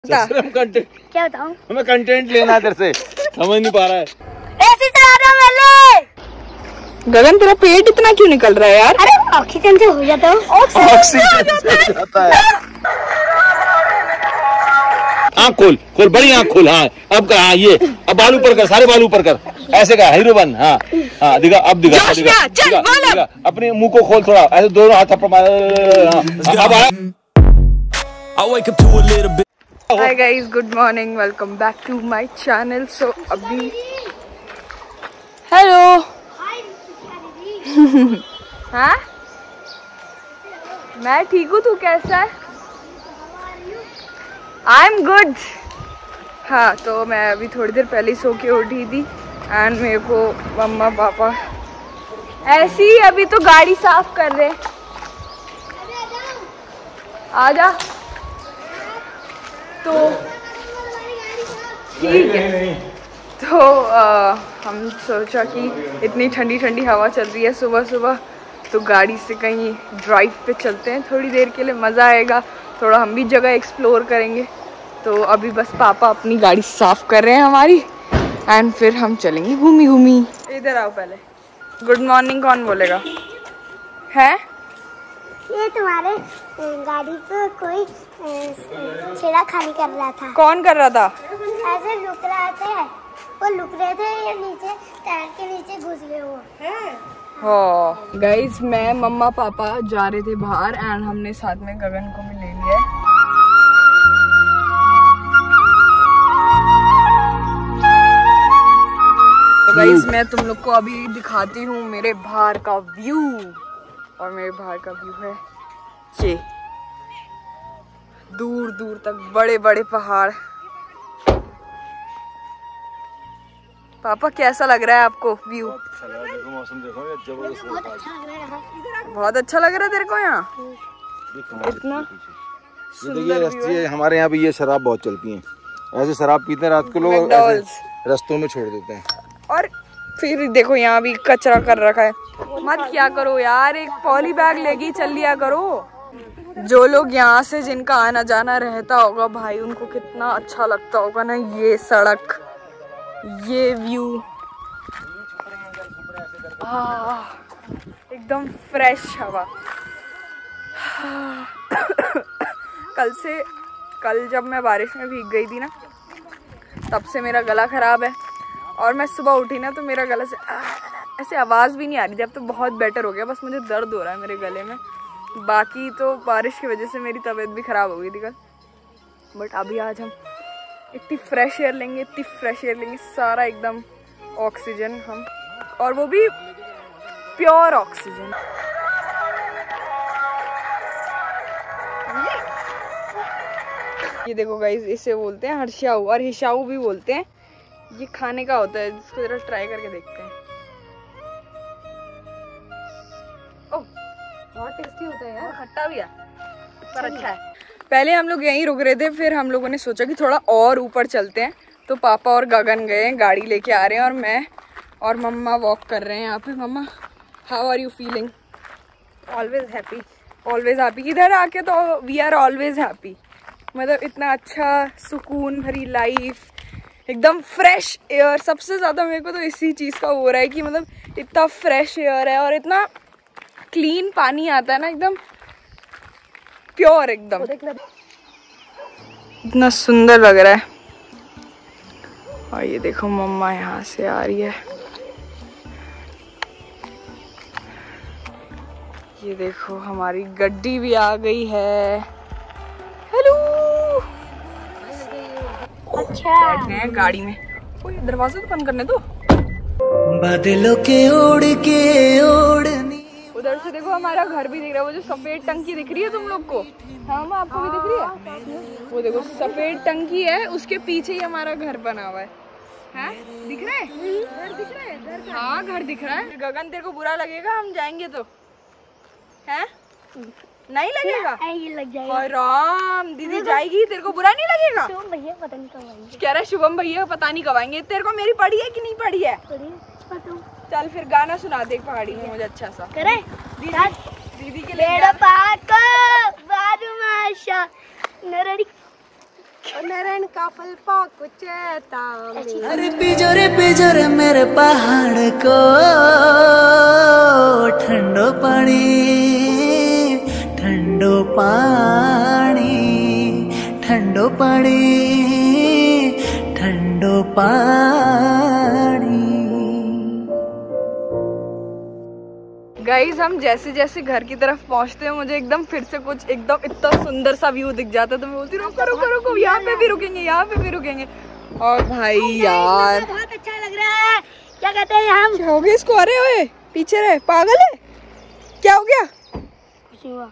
Content क्या बताऊं? हमें कंटेंट लेना इधर से, समझ नहीं पा रहा है। ऐसे चला रहा मैंने। गगन तेरा पेट इतना क्यों निकल रहा है यार? अरे ऑक्सीजन से हो जाता है। ऑक्सीजन से हो जाता है। आँख खोल, खोल बड़ी आँख खोल। हाँ अब कर, हाँ ये अब बाल ऊपर कर, सारे बाल ऊपर कर, ऐसे कर, हीरो बन। हाँ हाँ दिखा, अब दिखा, दिखा, दिखा, दिखा। अपने मुंह को खोल थोड़ा, ऐसे दोनों हाथ थप्पड़ मार। अब आया। Hi guys, good morning, welcome back to my channel. So अभी हेलो हाँ मैं ठीक हूँ, तू कैसा है? I am good. हाँ तो मैं अभी थोड़ी देर पहले सो के उठी थी एंड मेरे को मम्मा पापा ऐसी ही अभी तो गाड़ी साफ कर रहे। आजा तो ठीक है। तो हम सोचा कि इतनी ठंडी ठंडी हवा चल रही है सुबह सुबह, तो गाड़ी से कहीं ड्राइव पे चलते हैं थोड़ी देर के लिए, मज़ा आएगा, थोड़ा हम भी जगह एक्सप्लोर करेंगे। तो अभी बस पापा अपनी गाड़ी साफ कर रहे हैं हमारी एंड फिर हम चलेंगे घूमी घूमी। इधर आओ पहले। गुड मॉर्निंग कौन बोलेगा? है ये तुम्हारे गाड़ी को कोई छेड़खानी कर रहा था। कौन कर रहा था? ऐसे लुक रहे थे, वो लुक रहे थे, ये नीचे टायर के नीचे घुस गए वो। हाँ गाइज, मैं मम्मा पापा जा रहे थे बाहर एंड हमने साथ में गगन को भी ले लिया है। तो गाइज मैं तुम लोग को अभी दिखाती हूँ मेरे बाहर का व्यू, और मेरे बाहर का व्यू है ये, दूर दूर तक बड़े बड़े पहाड़। पापा कैसा लग रहा है आपको व्यू? मौसम देखो, जबरदस्त, बहुत अच्छा लग रहा है यहाँ। बहुत अच्छा लग रहा है तेरे को यहाँ? इतना ये रस्ती है हमारे यहाँ भी, ये शराब बहुत चलती है, ऐसे शराब पीते हैं रात को लोग, ऐसे रस्तों में छोड़ देते हैं। और फिर देखो यहाँ भी कचरा कर रखा है, मत क्या करो यार, एक पॉली बैग लेके चल लिया करो। जो लोग यहाँ से जिनका आना जाना रहता होगा भाई, उनको कितना अच्छा लगता होगा ना ये सड़क, ये व्यू, एकदम फ्रेश हवा। कल जब मैं बारिश में भीग गई थी ना, तब से मेरा गला खराब है, और मैं सुबह उठी ना तो मेरा गला से ऐसे आवाज़ भी नहीं आ रही थी। अब तो बहुत बेटर हो गया, बस मुझे दर्द हो रहा है मेरे गले में। बाकी तो बारिश की वजह से मेरी तबीयत भी ख़राब हो गई थी कल, बट अभी आज हम इतनी फ्रेश एयर लेंगे, इतनी फ्रेश एयर लेंगे, सारा एकदम ऑक्सीजन हम, और वो भी प्योर ऑक्सीजन। ये देखो गाइस, इसे बोलते हैं हर्षाऊ, और हिशाऊ भी बोलते हैं। ये खाने का होता है, जिसको जरा ट्राई करके देखते हैं। ओह बहुत टेस्टी होता है यार, खट्टा भी है पर अच्छा है। पहले हम लोग यहीं रुक रहे थे, फिर हम लोगों ने सोचा कि थोड़ा और ऊपर चलते हैं, तो पापा और गगन गए, गाड़ी लेके आ रहे हैं, और मैं और मम्मा वॉक कर रहे हैं यहाँ पे। मम्मा how are you feeling? Always happy, always happy. इधर आके तो वी आर ऑलवेज हैप्पी, मतलब इतना अच्छा सुकून भरी लाइफ, एकदम फ्रेश एयर। सबसे ज़्यादा मेरे को तो इसी चीज़ का हो रहा है कि मतलब इतना फ्रेश एयर है और इतना क्लीन पानी आता है ना, एकदम प्योर, एकदम इतना सुंदर लग रहा है। और ये देखो मम्मा यहाँ से आ रही है, ये देखो हमारी गड्डी भी आ गई है। हेलो, अच्छा बैठ गए हैं गाड़ी में। कोई दरवाजा तो बंद करने दो। बादलों के ओढ़ के ओढ़नी। उधर से देखो हमारा घर भी दिख रहा है, वो जो सफेद टंकी दिख रही है तुम लोग को? हाँ माँ, आपको भी दिख रही है? वो देखो सफेद टंकी है, उसके पीछे ही हमारा घर बना हुआ है। हैं? दिख रहा है? घर दिख रहा है? हाँ घर दिख रहा है। गगन तेरे को बुरा लगेगा हम जाएंगे तो? हैं? नहीं लगेगा? ये लग जाएगा। और राम, दीदी जाएगी, तेरे को बुरा नहीं लगेगा? शुभम भैया पता नहीं कब आएंगे। कह रहा शुभम भैया पता नहीं कब आएंगे। तेरे को मेरी पड़ी है कि नहीं पड़ी है? चल फिर गाना सुना दे पहाड़ी में मुझे अच्छा सा। करे दीदी के लिए मेरा पाको बारू माशा नरड़ी नरन का फल पाकुचेता अरे पिजोरे मेरे पहाड़ को ठंडो पानी ठंडो पानी ठंडो पानी ठंडो पानी। गाइस हम जैसे जैसे घर की तरफ पहुंचते हैं मुझे एकदम फिर से कुछ एकदम इतना सुंदर सा व्यू दिख जाता है तो मैं बोलती रुको रुको रुको यहाँ पे भी रुकेंगे यहाँ पे भी रुकेंगे। और भाई यार बहुत अच्छा लग रहा है। क्या कहते हैं हम? क्या हो गया इसको? अरे ओए पीछे रहे, पागल है क्या? हो गया कुछ नहीं हुआ।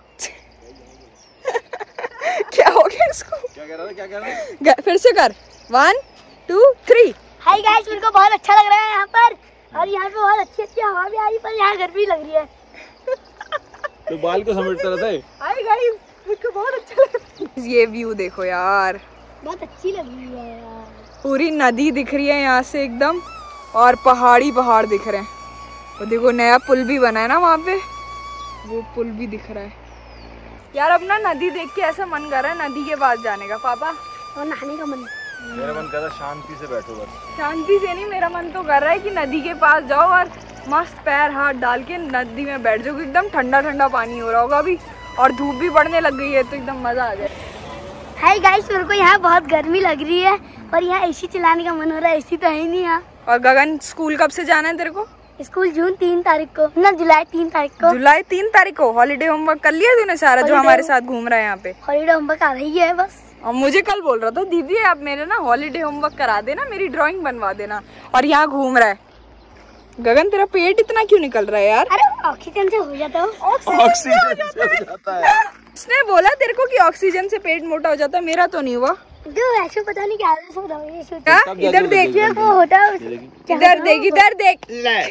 क्या हो गया इसको? क्या कह रहा था? फिर से कर 1 2 3। हाय गाइस, मेरे को बहुत अच्छा लग रहा है यहाँ पर और यहाँ पे बहुत अच्छी अच्छी हवा भी आ रही है पर यहाँ गर्मी लग रही है। तो बाल को समेटता रहता है। हाय गाइस मुझको बहुत अच्छा लग रहा है। ये व्यू देखो यार, बहुत अच्छी लग रही है यार। पूरी नदी दिख रही है यहाँ से एकदम और पहाड़ दिख रहे हैं। और देखो नया पुल भी बना है ना वहाँ पे, वो पुल भी दिख रहा है यार। अब ना नदी देख के ऐसा मन कर रहा है नदी के पास जाने का पापा, और नहाने का मन। मेरा मन कर रहा है शांति से बैठो बस। शांति से नहीं, मेरा मन तो कर रहा है कि नदी के पास जाओ और मस्त पैर हाथ डाल के नदी में बैठ जाओ। एकदम ठंडा ठंडा पानी हो रहा होगा अभी और धूप भी पड़ने लग गई है तो एकदम मजा आ जाए। हाय गाइस, मेरे को यहाँ बहुत गर्मी लग रही है और यहाँ एसी चलाने का मन हो रहा है। एसी तो है ही नहीं यहाँ। और गगन स्कूल कब से जाना है तेरे को? स्कूल जून 3 तारीख को, ना जुलाई 3 तारीख को। जुलाई 3 तारीख को। हॉलीडे होमवर्क कर लिया तूने सारा जो हमारे साथ घूम रहा है यहाँ पे? हॉलीडे होमवर्क आ रही है बस। और मुझे कल बोल रहा था दीदी आप मेरे ना हॉलीडे होमवर्क करा देना, मेरी ड्राइंग बनवा देना, और यहाँ घूम रहा है। गगन तेरा पेट इतना क्यों निकल रहा है यार? अरे ऑक्सीजन से हो जाता है। ऑक्सीजन से हो जाता है। उसने बोला तेरे को कि ऑक्सीजन से पेट मोटा हो जाता है, मेरा तो नहीं हुआ। जो ऐसे पता नहीं क्या इधर देख, वो होता है। इधर देख, इधर देख,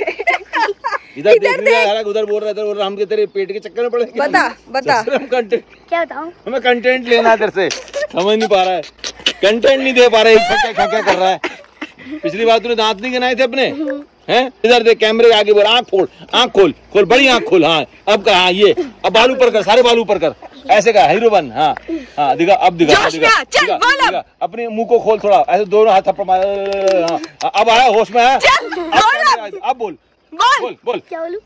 इधर देख। उधर बोल रहा था हम के तेरे पेट के चक्कर में पड़े। बता कंटेंट क्या बताऊं? हमें कंटेंट लेना है तेरे से, समझ नहीं पा रहा है, कंटेंट नहीं दे पा रहा है, क्या कर रहा है। पिछली बार तूने दांत नहीं गिनाए थे अपने, हैं? इधर देख, कैमरे आगे बोल, आँख खोल बड़ी आँख खोल। हाँ अब कर, हाँ ये अब बाल ऊपर कर, सारे बाल ऊपर कर, ऐसे का हीरो बन। हाँ हाँ दिखा, अब दिखा अपने मुंह को खोल थोड़ा, ऐसे दोनों हाथ थप्पड़ मार। हाँ अब आया, होश में आया, अब बोल बोल क्या बोलूं?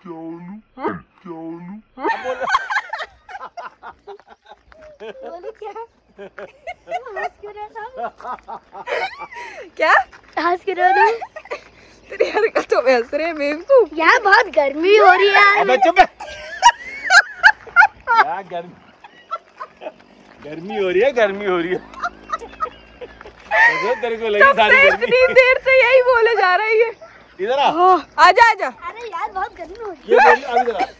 क्या हंस के रो रहे? तेरी हरकतों में हंस रहे बेवकूफ। यार बहुत गर्मी हो रही है। अबे चुप है। गर्मी हो रही है। तेरे को लगी सारी गर्मी। इतनी देर से यही बोले जा रहा है ये। इधर आजा। अरे यार बहुत गर्मी हो रही है।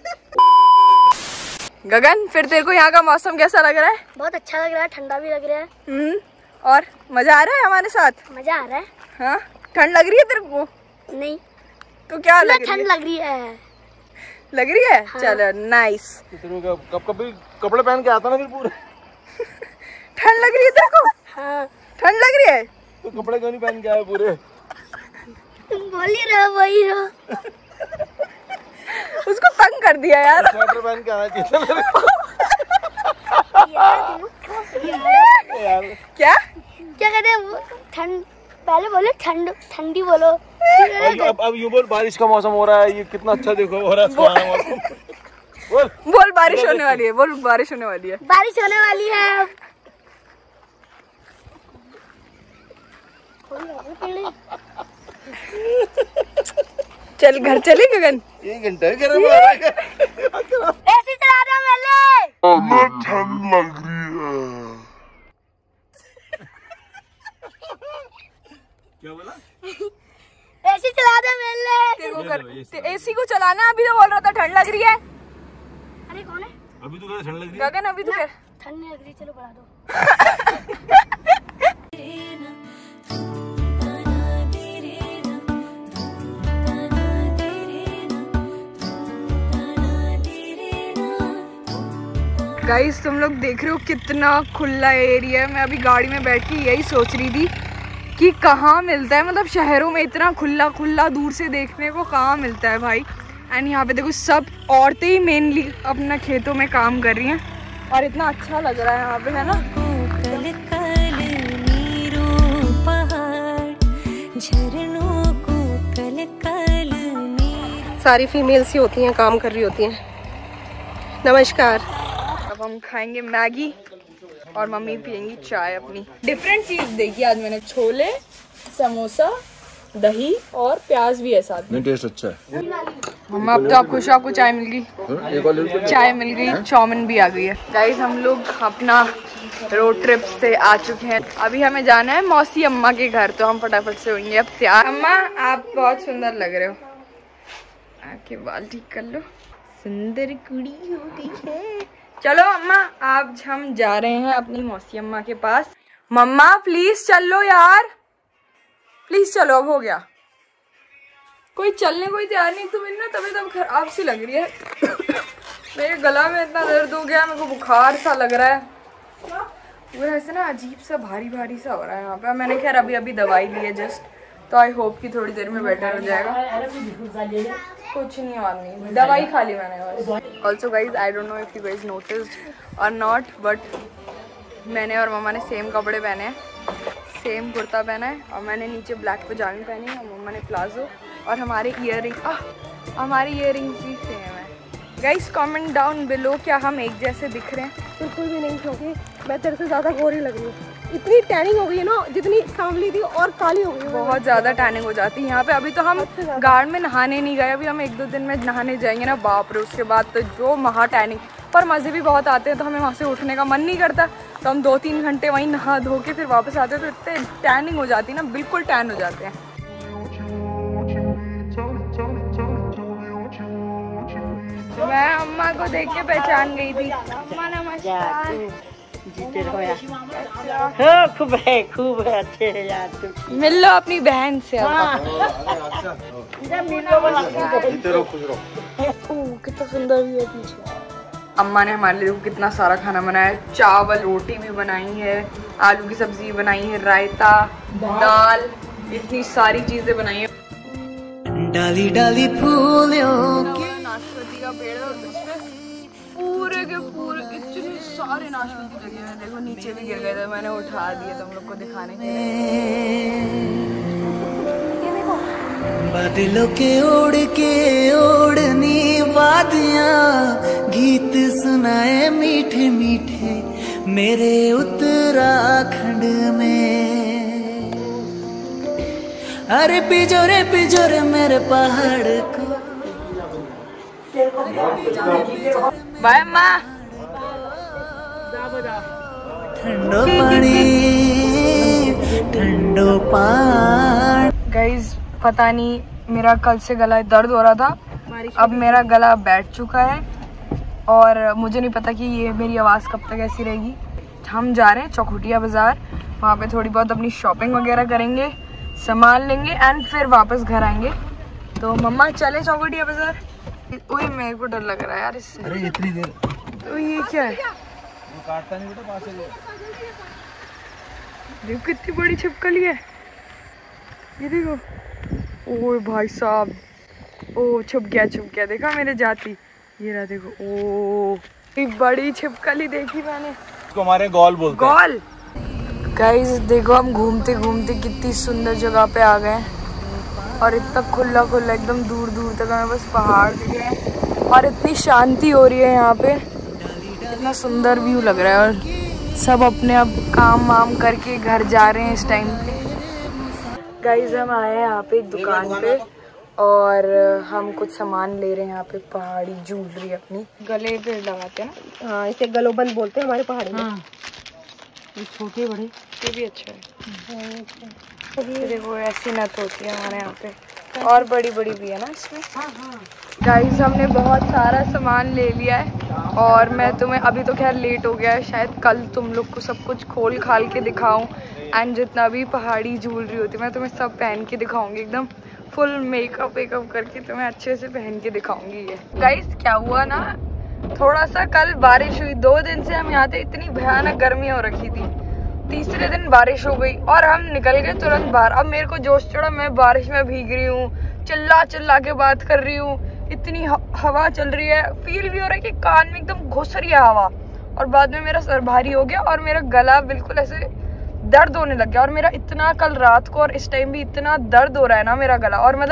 गगन फिर तेरे को यहाँ का मौसम कैसा लग रहा है? बहुत अच्छा लग रहा है, ठंडा भी लग रहा है। और मजा आ रहा है हमारे साथ? मजा आ रहा है। हाँ ठंड लग रही है तेरे को? नहीं तो क्या लग रही है? ठंड लग रही है। लग रही है? हाँ। चलो नाइस। कभी कपड़े पहन के आता ना फिर पूरे। ठंड लग रही है तेरे को? हाँ ठंड लग रही है तो कपड़े क्यों नहीं पहन के आए पूरे? तुम बोल ही रहे हो, वही रहो। उसको तंग कर दिया यार। स्वेटर पहन के आना चाहिए यार। क्या कहते हैं वो? ठंड पहले बोले, ठंडी बोलो। अब यूं बोल, बारिश का मौसम हो रहा है, ये कितना अच्छा देखो हो रहा है सुहाना मौसम। बोल बारिश होने वाली है। बोल बारिश होने वाली है। बारिश होने वाली है। चल घर चले गगन। 1 घंटा गर्म हो रहा है। ऐसी चला रहा मैंने। ठंड लग रही है। क्या बोला? ऐसी चला रहा मैंने। एसी को चलाना। अभी तो बोल रहा था ठंड लग रही है। अरे कौन है? अभी तो ठंड लग रही है। गगन अभी तो ठंड नहीं लग रही, चलो बढ़ा दो। गाइस तुम लोग देख रहे हो कितना खुला एरिया है। मैं अभी गाड़ी में बैठ के यही सोच रही थी कि कहाँ मिलता है, मतलब शहरों में इतना खुला खुला दूर से देखने को कहाँ मिलता है भाई। एंड यहाँ पे देखो सब औरतें ही मेनली अपना खेतों में काम कर रही हैं और इतना अच्छा लग रहा है यहाँ पे, है ना। सारी फीमेल्स ही होती हैं, काम कर रही होती हैं। नमस्कार। अब हम खाएंगे मैगी और मम्मी पियेंगी चाय अपनी। डिफरेंट चीज देखी आज मैंने, छोले, समोसा, दही और प्याज भी है साथ में। टेस्ट अच्छा है। मम्मा अब तो आप खुश हो, आपको चाय मिल गई, चाय मिल गई, चाउमीन भी आ गई है। गाइस हम लोग अपना रोड ट्रिप से आ चुके हैं। अभी हमें जाना है मौसी अम्मा के घर, तो हम फटाफट से होंगे अब तैयार। अम्मा आप बहुत सुंदर लग रहे हो, आपके बाल ठीक कर लो, सुंदर कुड़ी हो गई है। चलो अम्मा आज हम जा रहे हैं अपनी मौसी अम्मा के पास। मम्मा प्लीज चलो यार, प्लीज चलो, अब हो गया। कोई चलने कोई तैयार नहीं। तो मेरी ना तबीयत अब खराब सी लग रही है। मेरे गला में इतना दर्द हो गया, मेरे को बुखार सा लग रहा है, वो ऐसे ना अजीब सा भारी भारी सा हो रहा है यहाँ पे। मैंने खैर अभी दवाई ली है जस्ट, तो आई होप कि थोड़ी देर में बेटर हो जाएगा। कुछ नहीं और नहीं, दवाई खा ली मैंने। Also guys I don't know if you guys noticed और नॉट, बट मैंने और मम्मा ने सेम कपड़े पहने हैं, सेम कुर्ता पहना है, और मैंने नीचे ब्लैक पजामी पहनी है, मम्मा ने प्लाजो, और हमारे ईयरिंग्स भी सेम है। गाइस कमेंट डाउन बिलो, क्या हम एक जैसे दिख रहे हैं? बिल्कुल भी नहीं, क्योंकि मैं तेरे से ज़्यादा गोरी लग रही हूँ। इतनी टैनिंग हो गई है ना, जितनी सांवली थी और काली हो गई। बहुत ज़्यादा टैनिंग हो जाती है यहाँ पे। अभी तो हम गार्ड में नहाने नहीं गए, अभी हम 1-2 दिन में नहाने जाएंगे ना, बाप रे, उसके बाद तो जो महा टैनिंग, पर मज़े भी बहुत आते हैं। तो हमें वहाँ से उठने का मन नहीं करता, तो हम 2-3 घंटे वहीं नहा धो के फिर वापस आते हैं, तो इतने टैनिंग हो जाती है ना, बिल्कुल टैन हो जाते हैं। मैं अम्मा को देख के पहचान गई थी। अम्मा नमस्कार। खूब है, अच्छे है यार। मिल लो अपनी बहन से। कितना सुंदर भी है पीछे। अम्मा ने हमारे लिए कितना सारा खाना बनाया है, चावल रोटी भी बनाई है, आलू की सब्जी बनाई है, रायता, दाल, इतनी सारी चीजें बनाई है। डाली डाली फूलों की नाशपाती का पेड़ है, उसमें पूरे के पूरे इतने सारे नाशपाती लगे हुए। देखो नीचे भी गिर गए थे, मैंने उठा दिए तुम लोग को दिखाने के लिए। बादलों के ओढ़ के ओढ़नी वादियाँ, गीत सुनाए मीठे मीठे मेरे उत्तराखंड में। अरे पिजोरे मेरे पहाड़ को। बाय माँ। ठंडो पानी। गाइज पता नहीं, मेरा कल से गला दर्द हो रहा था, अब मेरा गला बैठ चुका है, और मुझे नहीं पता कि ये मेरी आवाज़ कब तक ऐसी रहेगी। हम जा रहे हैं चौखुटिया बाज़ार, वहाँ पे थोड़ी बहुत अपनी शॉपिंग वगैरह करेंगे, सामान लेंगे एंड फिर वापस घर आएंगे। तो मम्मा चले चौखुटिया बाज़ार। वही मेरे को डर लग रहा है यार इससे। अरे इतनी देर तो ये क्या है? काटता नहीं बेटा, पास से देखो कितनी बड़ी छिपकली है, ये देखो। ओए भाई साहब, ओ छुप गया, देखा मेरे जाती, ये रहा देखो। ओ एक बड़ी छिपकली देखी मैंने, इसको हमारे गॉल बोलते हैं। गॉल। गाइस देखो हम घूमते घूमते कितनी सुंदर जगह पे आ गए, और इतना खुला एकदम दूर दूर तक हमें बस पहाड़ दिख रहे हैं, और इतनी शांति हो रही है यहाँ पे, इतना सुंदर व्यू लग रहा है। और सब अपने अब काम वाम करके घर जा रहे हैं इस टाइम पे। गाइस हम आए हैं यहाँ पे एक दुकान पे, और हम कुछ सामान ले रहे हैं यहाँ पे, पहाड़ी ज्वेलरी अपनी गले पे लगाते हैं ना। हाँ, इसे गलोबंद बोलते हैं हमारे पहाड़ी में। ये छोटे बड़े, ये भी अच्छा है। ये देखो ऐसी नथ होती है हमारे यहाँ पे, और बड़ी बड़ी भी है ना इसमें। गाइस हमने बहुत सारा सामान ले लिया है, और मैं तुम्हें अभी तो खैर लेट हो गया है, शायद कल तुम लोग को सब कुछ खोल खाल के दिखाऊं, एंड जितना भी पहाड़ी ज्वेलरी होती है मैं तुम्हें सब पहन के दिखाऊंगी, एकदम फुल मेकअप वेकअप करके तुम्हें अच्छे से पहन के दिखाऊंगी। ये गाइस क्या हुआ ना, थोड़ा सा कल बारिश हुई, 2 दिन से हम यहाँ पे इतनी भयानक गर्मी हो रखी थी, तीसरे दिन बारिश हो गई और हम निकल गए तुरंत बाहर। अब मेरे को जोश चढ़ा, मैं बारिश में भीग रही हूँ, चिल्ला चिल्ला के बात कर रही हूँ, इतनी हवा चल रही है, फील भी हो रहा है कि कान में एकदम घुस रही है हवा, और बाद में मेरा सर भारी हो गया और मेरा गला बिल्कुल ऐसे दर्द होने लग गया। और मेरा इतना कल रात को और इस टाइम भी इतना दर्द हो रहा है ना मेरा गला, और मतलब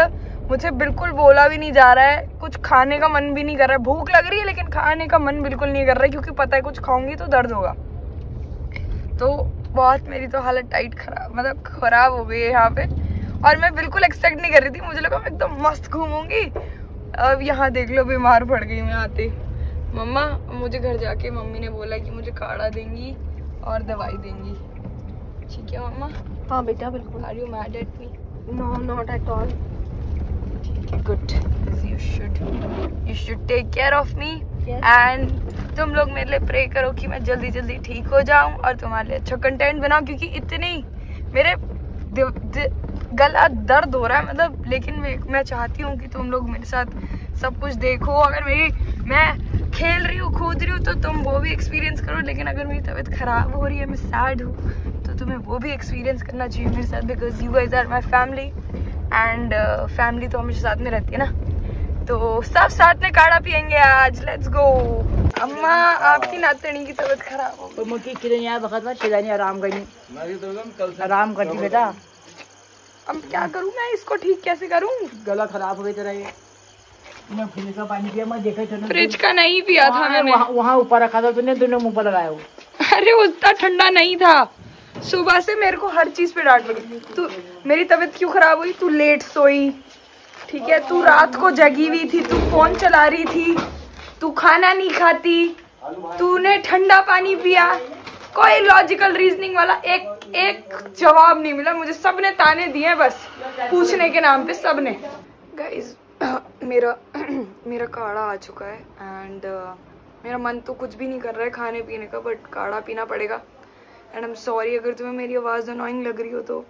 मुझे बिल्कुल बोला भी नहीं जा रहा है, कुछ खाने का मन भी नहीं कर रहा है। भूख लग रही है लेकिन खाने का मन बिल्कुल नहीं कर रहा है, क्योंकि पता है कुछ खाऊंगी तो दर्द होगा। तो बहुत मेरी तो हालत टाइट खराब हो गई है यहाँ पे, और मैं बिल्कुल एक्सपेक्ट नहीं कर रही थी। मुझे लगा मैं एकदम मस्त घूमूंगी, अब यहाँ देख लो बीमार पड़ गई मैं आते। मम्मा मुझे घर जाके मम्मी ने बोला कि मुझे काढ़ा देंगी और दवाई देंगी, ठीक है मम्मा? हाँ बेटा बिल्कुल। Are you mad at me? No not at all. ठीक है, good. You should take care of me and तुम लोग मेरे लिए प्रे करो कि मैं जल्दी जल्दी ठीक हो जाऊं और तुम्हारे लिए अच्छा कंटेंट बनाऊं, क्योंकि इतनी मेरे गला दर्द हो रहा है मतलब। लेकिन मैं चाहती हूँ कि तुम लोग मेरे साथ सब कुछ देखो। अगर मैं खेल रही हूँ, कूद रही हूँ, तो तुम वो भी एक्सपीरियंस करो। लेकिन अगर मेरी तबीयत खराब हो रही है, मैं सैड हूँ, तो तुम्हें वो भी एक्सपीरियंस करना चाहिए मेरे साथ, because you guys are my family and family तो हमेशा साथ में रहती है ना। तो सब साथ में काढ़ा पियेंगे आज, लेट्स गो। अम्मा आपकी नातनी की तबीयत खराब हो तो मुझे किरण यहाँ वक्त में शिदानी आराम करनी, आराम करती बेटा। अब क्या करूँ मैं, इसको ठीक कैसे करूँ? गला खराब हो गई तेरा ये। मैं फ्रिज का पानी पिया, मैं देखा था फ्रिज का नहीं पिया था मैंने, वहाँ ऊपर रखा था तूने, दोनों मुँह पर लगाया हो। अरे उतना ठंडा नहीं था। सुबह से मेरे को हर चीज पे डांट पड़ी। तू मेरी तबीयत क्यों खराब हुई? तू लेट सोई, ठीक है, तू रात को जगी हुई थी, तू फोन चला रही थी, तू खाना नहीं खाती, तूने ठंडा पानी पिया। कोई लॉजिकल रीजनिंग वाला एक जवाब नहीं मिला मुझे। सबने ताने दिए बस पूछने के नाम पे, सबने। गाइस मेरा काढ़ा आ चुका है एंड मेरा मन तो कुछ भी नहीं कर रहा है खाने पीने का, बट काढ़ा पीना पड़ेगा। एंड आई एम सॉरी अगर तुम्हें मेरी आवाज़ अनोइंग लग रही हो, तो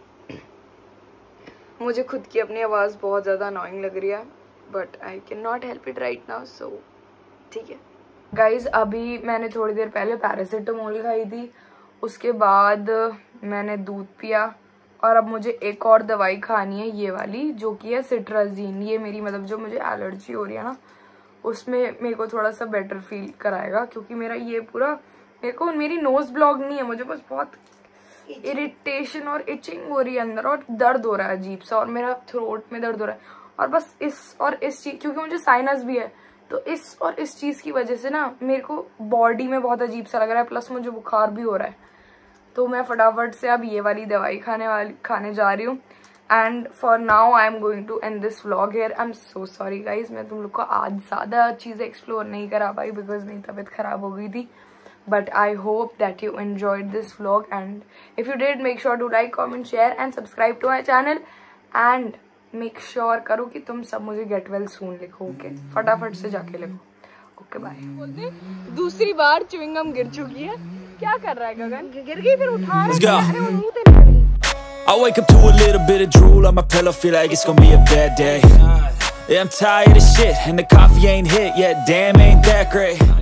मुझे खुद की अपनी आवाज़ बहुत ज़्यादा अनोइंग लग रही है, but I can not help it right now, so ठीक है। गाइज अभी मैंने थोड़ी देर पहले पैरासीटामोल खाई थी, उसके बाद मैंने दूध पिया, और अब मुझे एक और दवाई खानी है, ये वाली जो कि है सिट्राजीन। ये मेरी मतलब जो मुझे एलर्जी हो रही है ना, उसमें मेरे को थोड़ा सा बेटर फील कराएगा, क्योंकि मेरा ये पूरा मेरी नोज ब्लॉक नहीं है, मुझे बस बहुत इरिटेशन और इचिंग हो रही है अंदर, और दर्द हो रहा है अजीब सा, और मेरा थ्रोट में दर्द हो रहा है, और बस इस चीज, क्योंकि मुझे साइनस भी है, तो इस चीज की वजह से ना मेरे को बॉडी में बहुत अजीब सा लग रहा है, प्लस मुझे बुखार भी हो रहा है। तो मैं फटाफट से अब ये वाली दवाई खाने जा रही हूँ। And for now I am going to end this vlog here. I am so sorry guys, मैं तुम लोग को आज ज़्यादा चीज़ें एक्सप्लोर नहीं करा पाई बिकॉज मेरी तबीयत ख़राब हो गई थी। But I hope that you enjoyed this vlog, and if you did, make sure to like, comment, share and subscribe to my channel, and make sure करो कि तुम सब मुझे get well soon लिखो, ओके? फटाफट से जाके लिखो, ओके बाय। दूसरी बार च्युइंग गम गिर चुकी है। क्या कर रहा है गगन? गिर गई फिर उठा रहा है, अरे वो मुंह पे नहीं लगी। I wake up to a little bit of drool on my pillow, feel like it's gonna be a bad day. Yeah, I'm tired of shit and the coffee ain't hit yet, damn ain't that great.